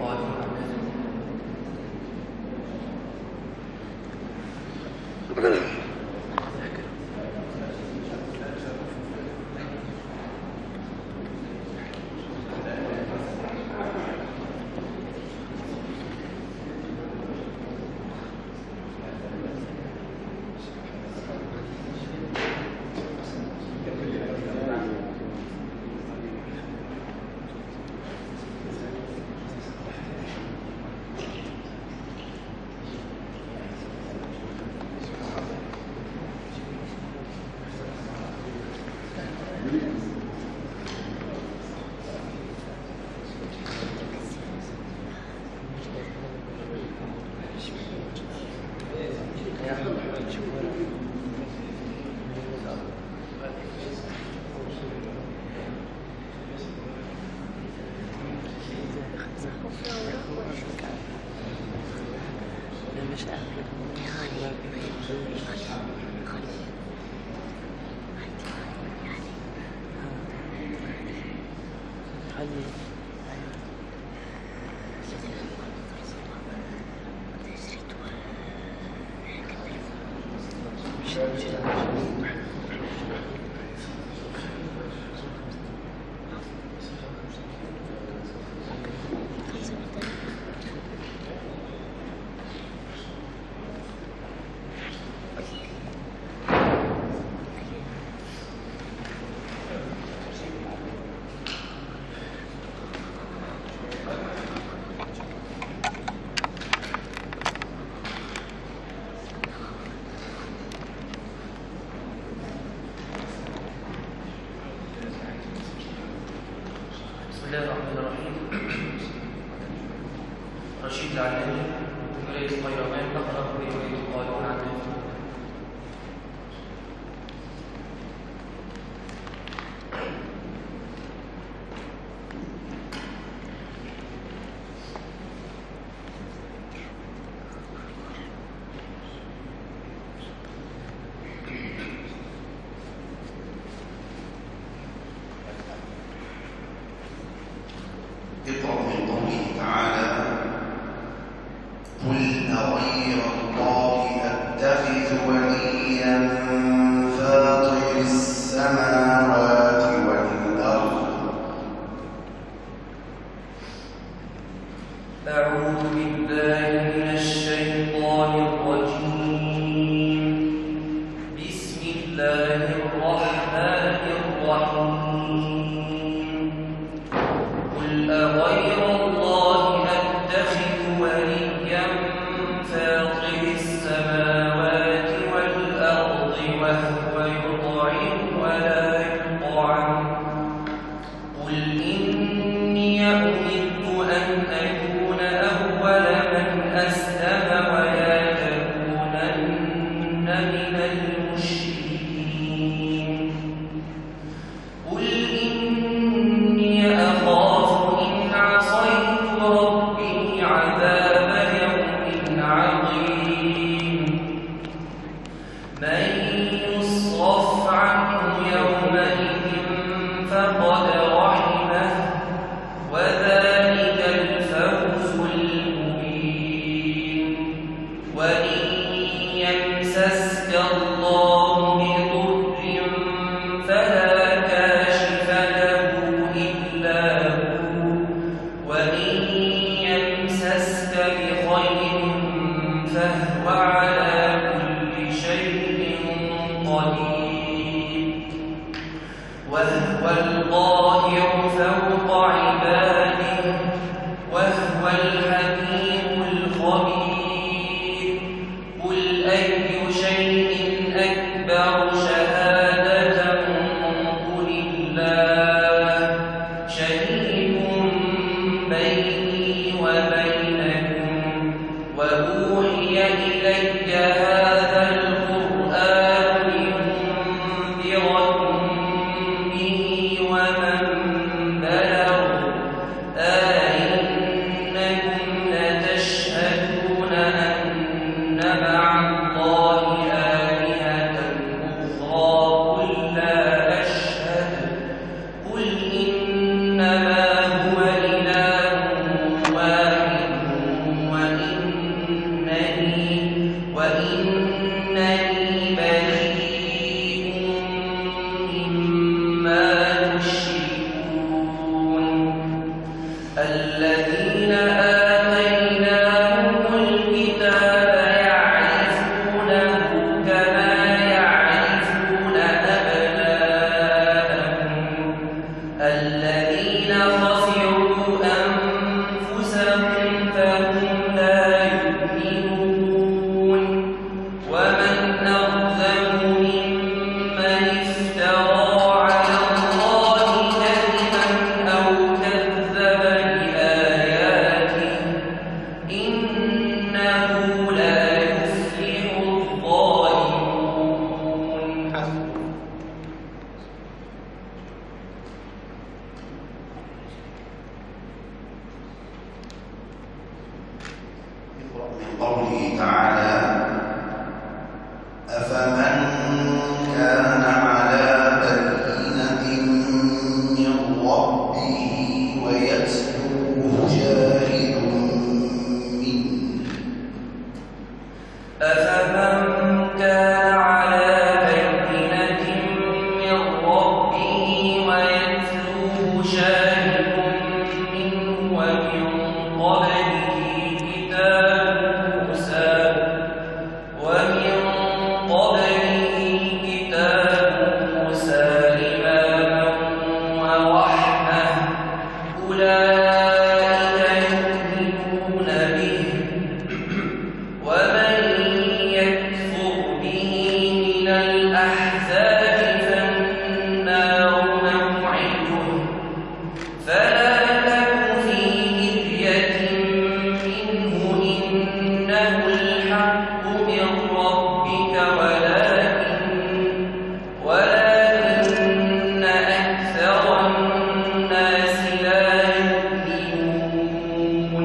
رشيد العلاني ولاية القيروان نقرأ برواية القانون عن نفسه. اقرأ من قوله تعالى: قل أغير الله أتخذ وليا فاطر السماوات والأرض. أعوذ بالله من الشيطان الرجيم. بسم الله الرحمن الرحيم. قل أغير الله أتخذ وليا فاطر السماوات والأرض وهو يطعم ولا يطعم. قل إني أمرت أن أكون أول من أسلم ولا تكونن من المشركين. قل إني أخاف إن عصيت ربي عذاب يوم عظيم. من يصرف عنه يومئذ فقد رحمه وذلك الفوز المبين. وإن يمسسك الله بضر فلا كاشف له إلا هو وإن يمسسك الذين آتيناهم الكتاب يعرفونه كما يعرفون أبناءهم الذين خسروا أنفسهم فهم لا يؤمنون ومن أظلم ممن افترى على الله كذبا أو كذب بآياته إنه لا يفلح الظالمون. من قوله تعالى: أفمن كان على بينة من ربه ويتلوه شاهد منه أفمن كان على بينة من ربه ويتلوه شاهد منه ومن قبله كتاب موسى إماما ورحمة أولئك يؤمنون به ومن يكفر به من الأحزاب فالنار موعده فلا تك في مرية منه إنه الحق من ربك ولكن أكثر الناس لا يؤمنون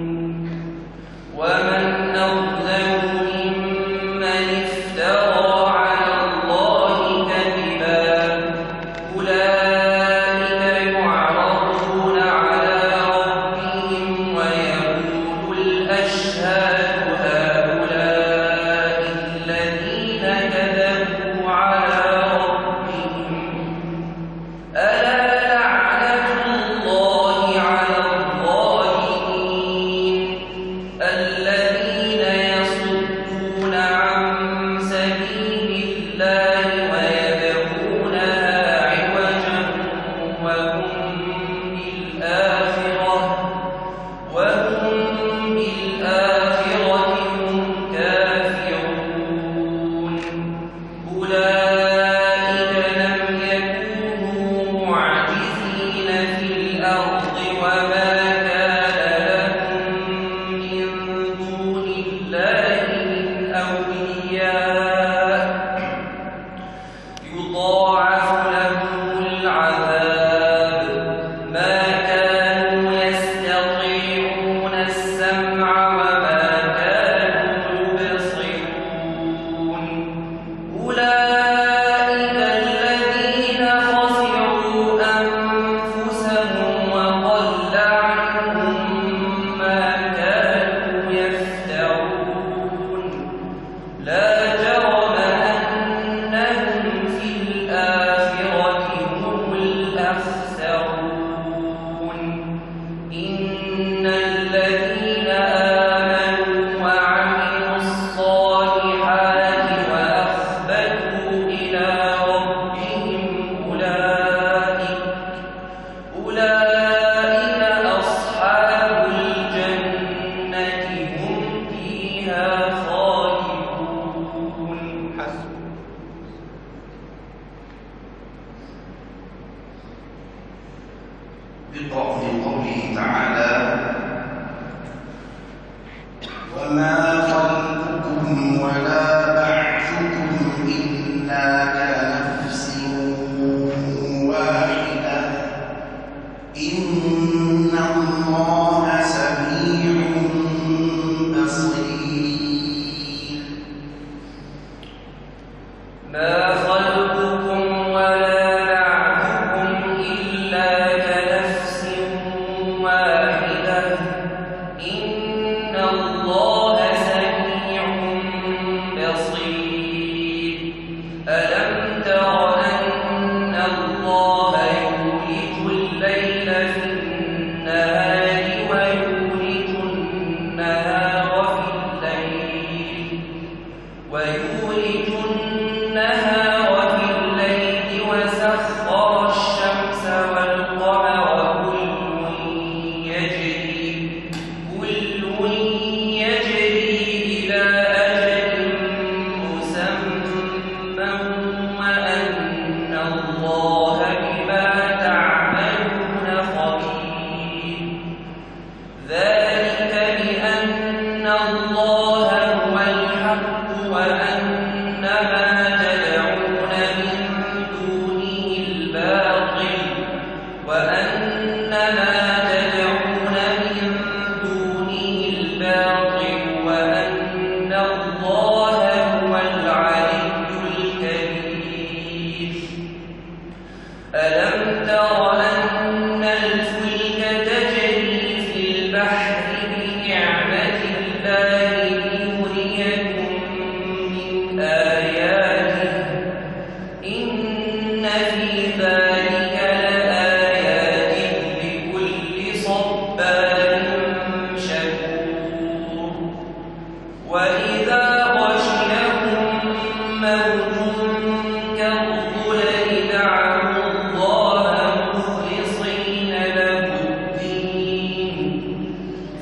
ومن أظلم ممن افترى على الله كذبا أولئك يعرضون على ربهم ويقول الأشهاد هؤلاء الذين كذبوا على ربهم ألا لعنة الله على الظالمين الذين يصدون عن سبيل الله ويبغونها عوجا وهم بالآخرة هم كافرون أولئك لم يكونوا معجزين في الأرض وما كان لهم من دون الله من أولياء يضاعف لهم العذاب ما كانوا يستطيعون السمع وما كانوا يبصرون أولئك الذين خسروا أنفسهم وضل عنهم ما كانوا يفترون لا جرم أنهم في الآخرة هم الأخسرون إن الذين آمنوا وعملوا الصالحات وأخبتوا إلى ربهم أولئك أصحاب الجنة هم فيها خالدون. اقرأ من قوله تعالى: وما خلقكم ولا بعثكم إلا كنفس واحدة إن الله سميع بصير. ما خلقكم ولا بعثكم إلا كنفس واحدة إن الله سميع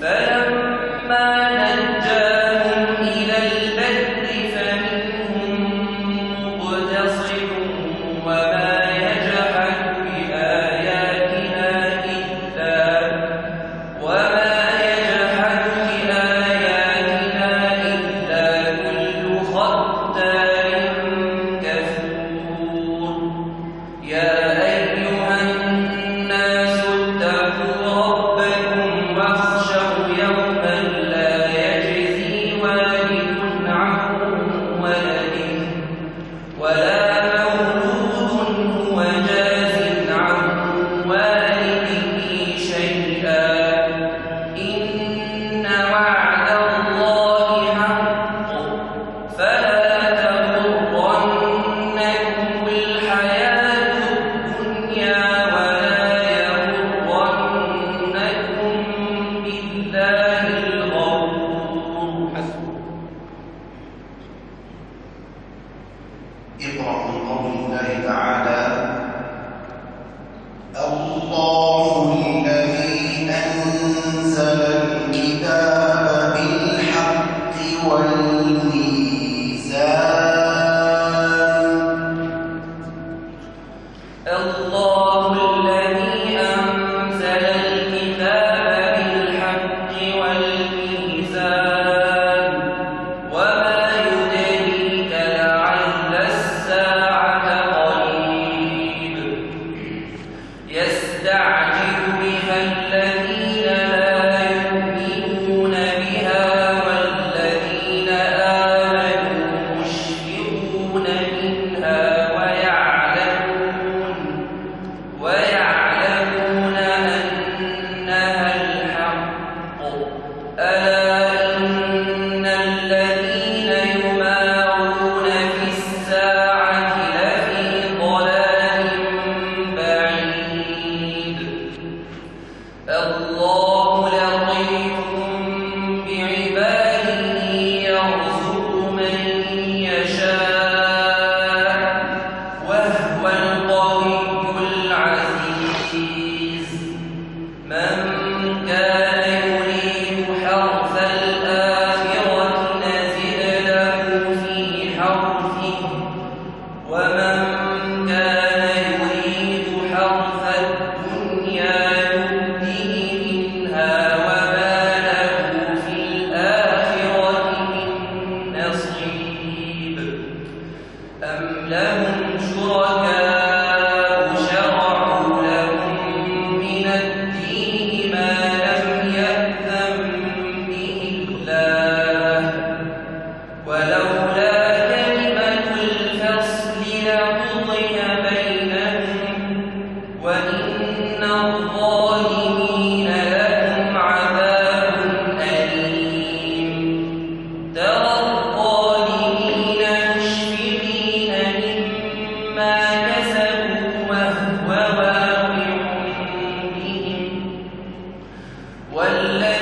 والذي